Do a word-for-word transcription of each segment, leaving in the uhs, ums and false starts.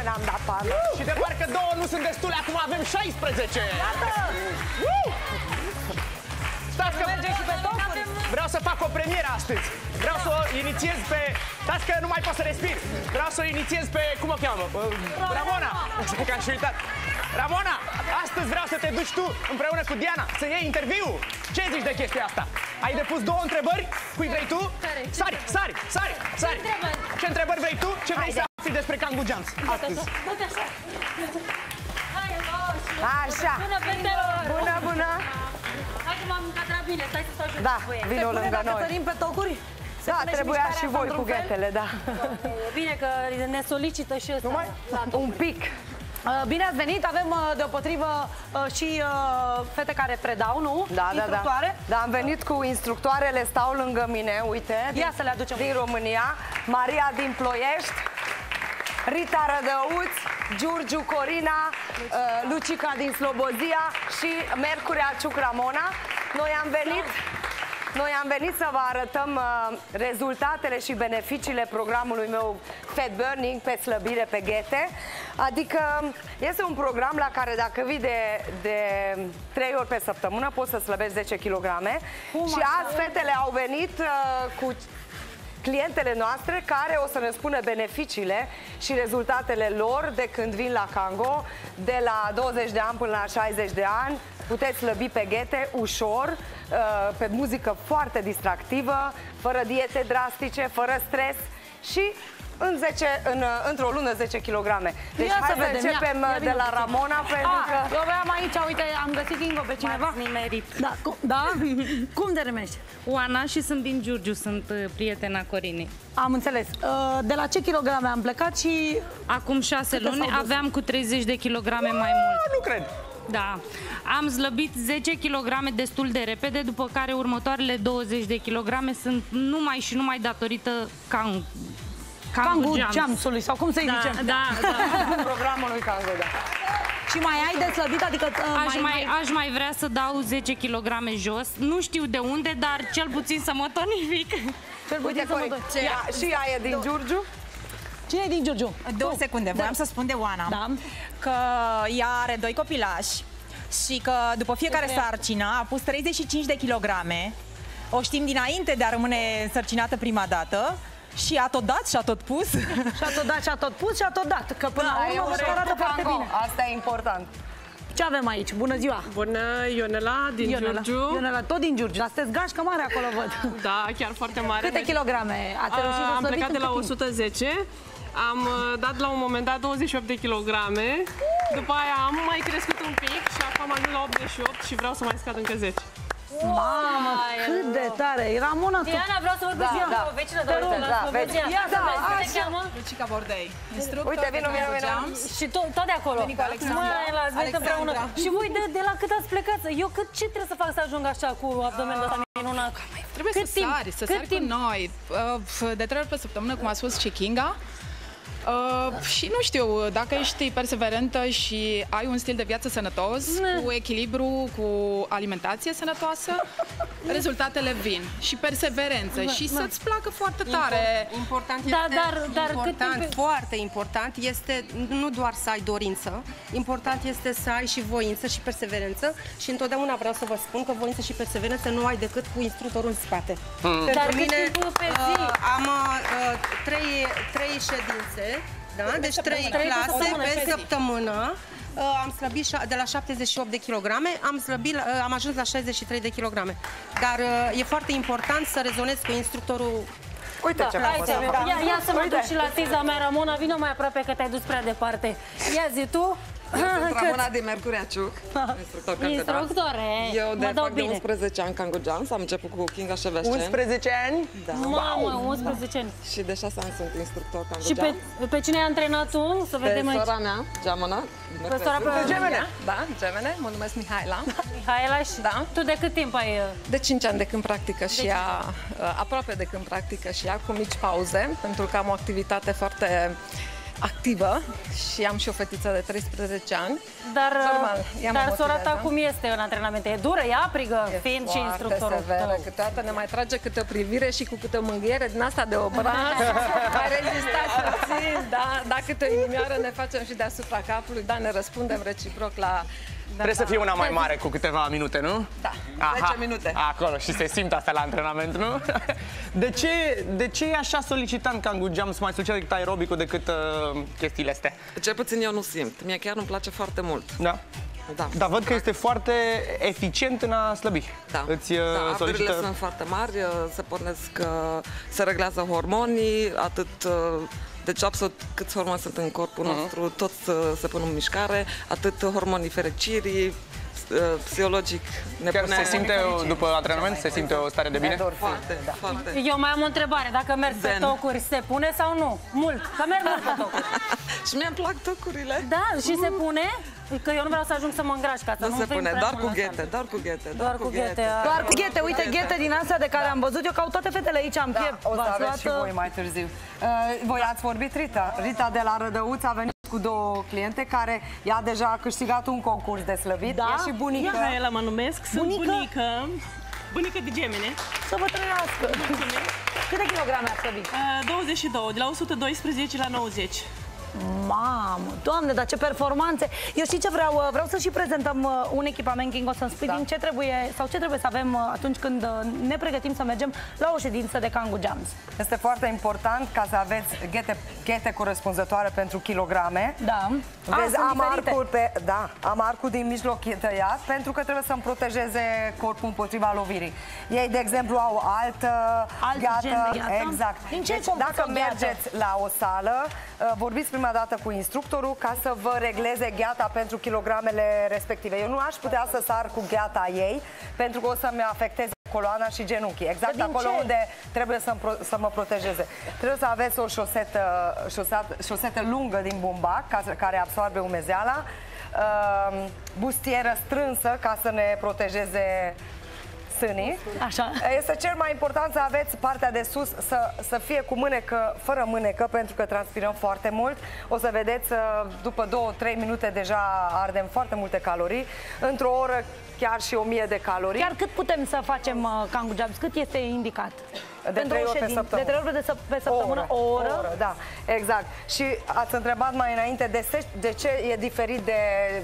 n-am dat palmă. Uh! Și de parcă două nu sunt destule, acum avem șaisprezece. Iată! Uh! Stați că vreau să fac o premieră astăzi. Vreau să o inițiez pe... Stați că nu mai pot să respir. Vreau să o inițiez pe... Cum o cheamă? Ramona. Că am și uitat. Ramona, astăzi vreau să te duci tu împreună cu Diana să iei interviu. Ce zici de chestia asta? Ai depus două întrebări? Cui vrei tu? Sari, sari, sari, sari. Ce întrebări vrei tu? Ce vrei să afli despre Kangoo Jams astăzi? Așa. Bună, fetelor! Bună, bună! Hai că m-am încadrat bine, stai să stau jos Da, cu voi. vino lângă noi. Sărim pe tocuri? Da, trebuia și voi cu ghetele, da. E bine că ne solicită și ăsta. Un pic. Bine ați venit, avem deopotrivă și fete care predau, nu? Da, da, Instructoare. da. Da, am venit cu instructoarele, stau lângă mine, uite. Ia din, să le aducem. Din România. Maria din Ploiești, Rita Rădăuț, Giurgiu Corina, Lucica din Slobozia și Mercurea Ciuc Ramona. Noi am venit... Noi am venit să vă arătăm uh, rezultatele și beneficiile programului meu Fat Burning pe slăbire pe ghete. Adică este un program la care dacă vii de, de trei ori pe săptămână poți să slăbești zece kilograme. Și azi fetele au venit uh, cu clientele noastre care o să ne spună beneficiile și rezultatele lor de când vin la Kangoo, de la douăzeci de ani până la șaizeci de ani. Puteți slăbi pe ghete ușor, pe muzică foarte distractivă, fără diete drastice, fără stres și în zece, în, într-o lună zece kilograme. Deci ia hai să, să vedem, începem ia, ia de la Ramona, pentru A, că... eu aveam aici, uite, am găsit Ingo pe cineva. nimerit. Da, cum, da? Cum te numești? Oana și sunt din Giurgiu, sunt uh, prietena Corinei. Am înțeles. Uh, De la ce kilograme am plecat și... Acum șase Câte luni s-au dus? aveam cu treizeci de kilograme mai mult. Nu cred. Da. Am slăbit zece kilograme destul de repede, după care următoarele douăzeci de kilograme sunt numai și numai datorită Kangoo. Kangoo Jams-ului, sau cum să-i Da, zicem? da, da. Programul lui Kangoo, da. Și mai ai de slăbit, adică... uh, Aș mai, aș mai vrea să dau zece kilograme jos. Nu știu de unde, dar cel puțin să mă tonific. Cel puțin Uite, să mă Cori, duc. ea- și ea e din Giurgiu. Cine e din Giurgiu? Două secunde, voiam să spun de Oana Da. că ea are doi copilași și că după fiecare sarcină a pus treizeci și cinci de kilograme. O știm dinainte de a rămâne însărcinată prima dată și a tot dat și a tot pus. Și-a tot dat, și-a tot pus, și-a tot dat. Că până la Da, e urmă un își arată foarte Kangoo. bine. Asta e important. Ce avem aici? Bună ziua! Bună, Ionela din Ionela. Giurgiu. Ionela, tot din Giurgiu. Dar sunteți gașcă mare acolo, văd. Da, chiar foarte mare. Câte kilograme ați reușit să Am slăbiți plecat de în la cât o timp? sută zece. Am uh, dat la un moment dat douăzeci și opt de kilograme. După aia am mai crescut un pic și acum am ajuns la optzeci și opt și vreau să mai scad încă zece. Mamă, cât de tare! Ramona, tu... Diana, vreau să vorbesc Da, eu da. cu o vecină de Te oră, rog, la da, Slovegia. vezi. Ia Da, să vezi, cum așa. te cheamă? Lucica Bordei, instructor Uite, vino, de vino, Kangoo vino. Jams. Și tot, tot de acolo. Veni cu Alexandra. Mai l-ați venit Alexandra. împreună. Și voi de, de la cât ați plecat? Eu cât, ce trebuie să fac să ajung așa cu abdomenul ăsta minunat? Trebuie Cât să timp? sari, să Cât sari timp? cu noi. Uh, De trei ori pe săptămână, cum a spus și Kinga. Uh, și nu știu, dacă ești perseverentă și ai un stil de viață sănătos, cu echilibru, cu alimentație sănătoasă, rezultatele vin. Și perseverență și să-ți placă foarte tare. Important este, Da, dar- dar cât important, timp- foarte important este nu doar să ai dorință, important este să ai și voință și perseverență și întotdeauna vreau să vă spun că voință și perseverență nu ai decât cu instructorul în spate. Hmm. Dar cât timp pe zi? uh, am uh, trei, trei ședințe, da? Deci trei Trei pe clase săptămână, pe pe zi. săptămână. Uh, am slăbit șa- de la șaptezeci și opt de kilograme, am, slăbit, uh, am ajuns la șaizeci și trei de kilograme. Dar uh, e foarte important să rezonezi cu instructorul. Uite ce Hai, frumos ce, a făcut. ia, ia să mă Uite. duc și la tiza mea, Ramona, vină mai aproape că te-ai dus prea departe. Ia zi tu. Sunt Ramona din Mercurea Ciuc, instructor Kangoo Jams. Instructore, Eu de, mă dau fac de bine. unsprezece ani Kangoo Jams, am început cu Kinga Șeveșcen. unsprezece ani? Da. Mamă, unsprezece ani. Și de șase ani sunt instructor Kangoo Și pe, Jams. pe cine ai antrenat tu? Să Pe vedem aici. sora mea, Geamănă. Pe sora pe Gemene. Da, Gemene, mă numesc Mihaela. Mihaela și Da. tu de cât timp ai... De cinci ani de când practică și ea, uh, aproape de când practică și ea, cu mici pauze, pentru că am o activitate foarte activă și am și o fetiță de treisprezece ani. Dar, Normal, dar sora ta cum este în antrenamente? E dură, e aprigă, E fiind și instructorul severă. tău? Câteodată ne mai trage câte o privire și cu câte o mânghiere din asta de obraz. Mai rezistați puțin, da, da, câte o inimioară ne facem și deasupra capului, dar ne răspundem reciproc la... Trebuie să fie una mai mare cu câteva minute, nu? Da, Aha, zece minute. Acolo și se simte asta la antrenament, nu? De ce, de ce e așa solicitant Kangoo Jumps, mai solicitant decât aerobicul, decât uh, chestiile astea? Cel puțin eu nu simt. Mie chiar îmi place foarte mult. Da. Da. Dar văd că este foarte eficient în a slăbi. Da, Îți, uh, da ardurile solicită... sunt foarte mari, uh, se pornesc, uh, se reglează hormonii, atât uh, deci absolut câți hormoni sunt în corpul uh-huh. nostru, toți uh, se pun în mișcare, atât hormonii fericirii, uh, psihologic ne Chiar pune... se simte, după antrenament, se simte o stare de bine? Foarte, da. foarte. Eu mai am o întrebare, dacă mergi pe Zen. tocuri, se pune sau nu? Mult, că merg mult pe tocuri. Și mie îmi plac tocurile. Da, și se pune? Că eu nu vreau să ajung să mă îngraș, ca să Nu nu se fim pune, prea doar mult cu la ghete, sală. doar cu ghete, Doar cu ghete. Doar cu ghete, uite ghete din astea de care am văzut eu, că au toate fetele aici în Da, piept. o să V-ați aveți și luat, voi mai târziu. Uh, voi ați vorbit, Rita. Rita de la Rădăuț a venit cu două cliente care ea deja a câștigat un concurs de slăbit. Da? E și bunică. Mihaela mă numesc, sunt Bunică? bunică, bunică de gemene. Să vă trăiască. Câte kilograme ați slăbit? Uh, douăzeci și doi, de la o sută doisprezece la nouăzeci. Mamă, Doamne, dar ce performanțe! Eu știi ce vreau? Vreau să și prezentăm uh, un echipament, King, o să-mi spui Da. din ce trebuie sau ce trebuie să avem uh, atunci când uh, ne pregătim să mergem la o ședință de Kangoo Jumps. Este foarte important ca să aveți ghete, ghete corespunzătoare pentru kilograme. Da. Vezi, Ah, am sunt diferite. arcul, pe, da, am arcul din mijloc tăiat pentru că trebuie să-mi protejeze corpul împotriva lovirii. Ei, de exemplu, au altă Alt gheată. gen de gheată? Exact. Din ce Deci, compus dacă o gheată? mergeți la o sală, uh, vorbiți prima dată cu instructorul ca să vă regleze gheata pentru kilogramele respective. Eu nu aș putea să sar cu gheata ei pentru că o să-mi afecteze coloana și genunchii. Exact din acolo ce? unde trebuie să, să mă protejeze. Trebuie să aveți o șosetă, șosetă, șosetă lungă din bumbac ca, care absorbe umezeala, uh, bustieră strânsă ca să ne protejeze sânii. Așa. Este cel mai important să aveți partea de sus să, să fie cu mânecă, fără mânecă, pentru că transpirăm foarte mult. O să vedeți, după două trei minute deja ardem foarte multe calorii. Într-o oră chiar și o mie de calorii. Chiar cât putem să facem uh, Kangoo Jumps? Cât este indicat? De trei ori pe săptămână. De trei ori pe, pe săptămână? O O oră. oră? O oră, da, exact. Și ați întrebat mai înainte de, se, de ce e diferit de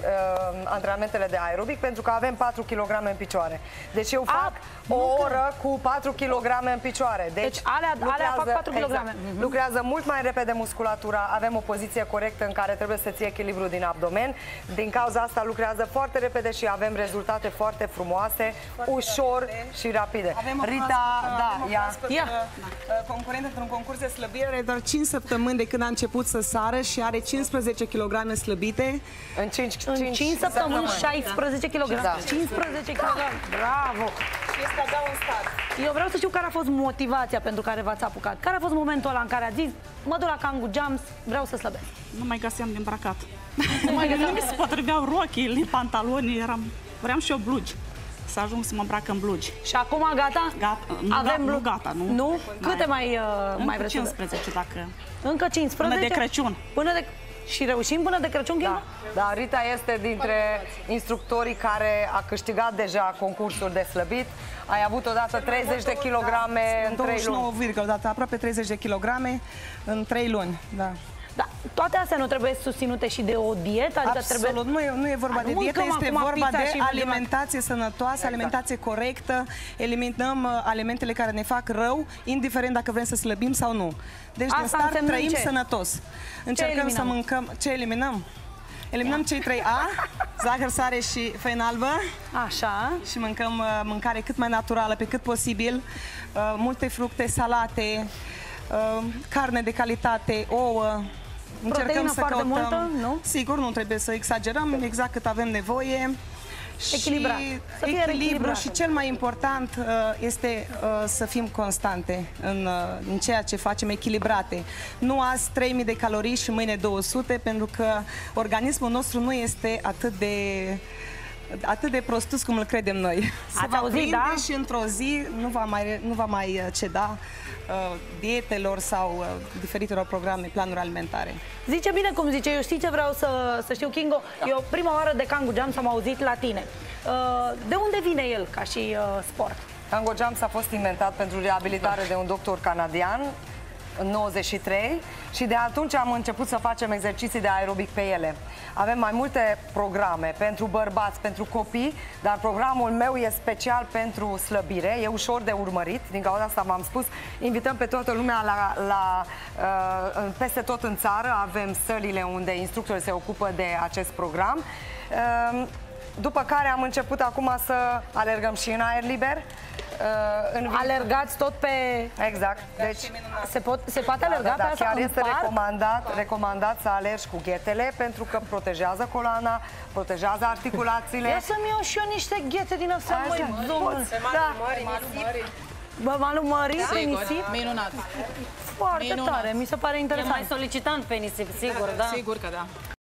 uh, antrenamentele de aerobic, pentru că avem patru kilograme în picioare. Deci eu fac A, o oră cu patru kilograme în picioare. Deci, Deci alea- alea fac patru kilograme. Exact. Mhm. Lucrează mult mai repede musculatura, avem o poziție corectă în care trebuie să ții echilibru din abdomen. Din cauza asta lucrează foarte repede și avem rezultate foarte frumoase, foarte ușor rapide. și rapide. Avem o Rita, proaspătă, da, avem o ia. proaspătă, ia. uh, concurentă într-un concurs de slăbire, are doar cinci săptămâni de când a început să sară și are cincisprezece kilograme slăbite. În cinci, În cinci săptămâni, șaisprezece kilograme. Da. cincisprezece kilograme. Bravo! Și este abia un start. Eu vreau să știu care a fost motivația pentru care v-ați apucat. Care a fost momentul ăla în care ați zis, mă duc la Kangoo Jumps, vreau să slăbesc. Nu mai găseam de îmbrăcat. Nu mai găseam. Nu mi se potriveau rochii, pantaloni, eram... Vreau și eu blugi. Să ajung să mă îmbrac în blugi. Și acum gata? Gata. Nu, Avem nu blu- gata, nu. Nu? Câte mai, uh, Încă mai vreți să- cincisprezece, dacă... Încă cincisprezece? Până de Crăciun. Până de... Și reușim până de Crăciun, Da, da, Rita este dintre instructorii care a câștigat deja concursuri de slăbit. Ai avut odată treizeci de kilograme în trei douăzeci și nouă luni. virgulă, odată aproape treizeci de kilograme în trei luni. Da. Da, toate astea nu trebuie susținute și de o dietă? Adică Absolut, trebuie... nu e, nu e vorba A, de nu dietă, mâncăm este acum vorba pizza de și mergem la- alimentație sănătoasă, Exact. alimentație corectă, eliminăm uh, alimentele care ne fac rău, indiferent dacă vrem să slăbim sau nu. Deci Asta din start însemnând trăim ce? sănătos. Încercăm să eliminăm? mâncăm... Ce eliminăm? Eliminăm cei trei A, zahăr, sare și făină albă. Așa. Și mâncăm uh, mâncare cât mai naturală, pe cât posibil. Uh, multe fructe, salate, uh, carne de calitate, ouă. Proteină foarte multă, nu? Sigur, nu trebuie să exagerăm, exact cât avem nevoie. Echilibrat. Și Să fie echilibru reechilibrat. și cel mai important uh, este uh, să fim constante în, uh, în ceea ce facem, echilibrate. Nu azi trei mii de calorii și mâine două sute, pentru că organismul nostru nu este atât de atât de prostus cum îl credem noi. Se Ați va auzit, prinde da? și într-o zi nu va mai, nu va mai ceda uh, dietelor sau uh, diferitelor programe, planuri alimentare. Zice bine cum zice, eu știi ce vreau să, să știu, Kingo? Eu prima oară de Kangoo Jumps am auzit la tine. Uh, de unde vine el ca și uh, sport? Kangoo Jumps a fost inventat pentru reabilitare de un doctor canadian în nouăzeci și trei și de atunci am început să facem exerciții de aerobic pe ele. Avem mai multe programe pentru bărbați, pentru copii, dar programul meu e special pentru slăbire, e ușor de urmărit, din cauza asta v-am spus, invităm pe toată lumea la, la, uh, peste tot în țară, avem sălile unde instructorii se ocupă de acest program. Uh, după care am început acum să alergăm și în aer liber. Uh, în Alergați tot pe... Exact. Deci se, pot, se poate alerga da, da, pe asta chiar în este parc? recomandat, recomandat să alergi cu ghetele pentru că protejează coloana, protejează articulațiile. Ia să-mi iau și eu niște ghete din astea, măi, domnul. Da. Bă, malul mării, Da. pe Sigur, nisip? minunat. Foarte Minunat. tare, mi se pare E interesant. mai solicitant pe nisip, sigur, da. Sigur că da.